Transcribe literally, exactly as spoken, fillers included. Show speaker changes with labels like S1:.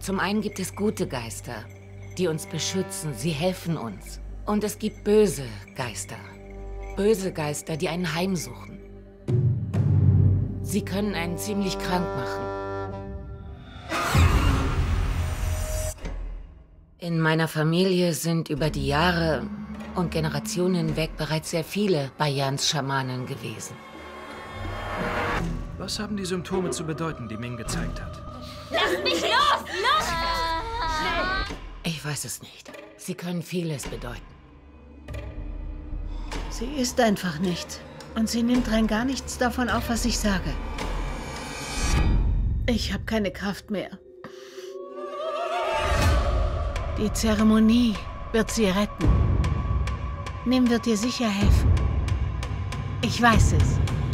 S1: Zum einen gibt es gute Geister, die uns beschützen, sie helfen uns. Und es gibt böse Geister. Böse Geister, die einen heimsuchen. Sie können einen ziemlich krank machen. In meiner Familie sind über die Jahre und Generationen hinweg bereits sehr viele Bayans Schamanen gewesen.
S2: Was haben die Symptome zu bedeuten, die Ming gezeigt hat?
S3: Lass mich los! Los!
S1: Ich weiß es nicht. Sie können vieles bedeuten.
S4: Sie ist einfach nicht. Und sie nimmt rein gar nichts davon auf, was ich sage. Ich habe keine Kraft mehr. Die Zeremonie wird sie retten. Nim wird dir sicher helfen. Ich weiß es.